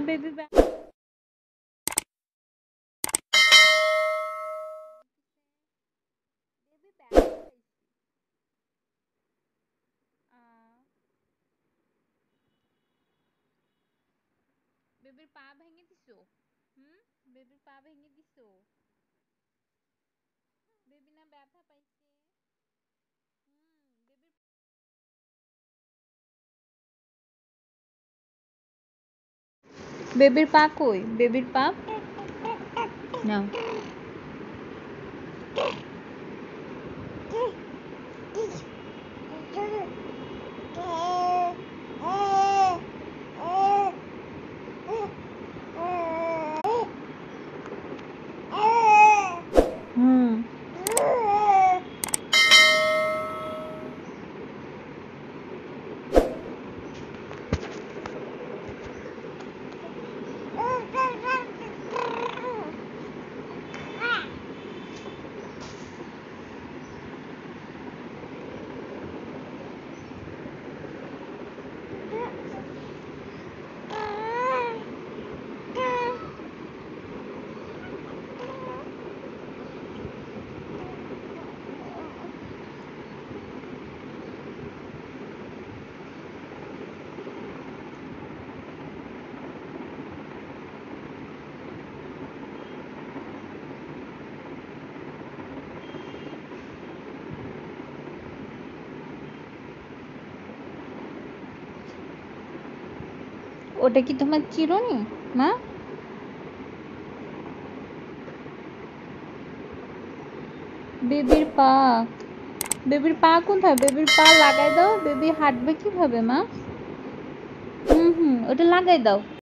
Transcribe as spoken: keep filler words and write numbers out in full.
Baby back. Baby back বেবির পা ভেঙে দিছো? হুম, বেবির পা ভেঙে দিছো? বেবি না ব্যথা পাইছে? হুম, বেবির বেবির পা কই? বেবির পা নাও। হুম, ওটা কি তোমার চিরুনি মা? বেবির পা, বেবির পা কোথায়? বেবির পা লাগাই দাও। বেবি হাঁটবে কিভাবে মা? হুম হুম, ওটা লাগাই দাও।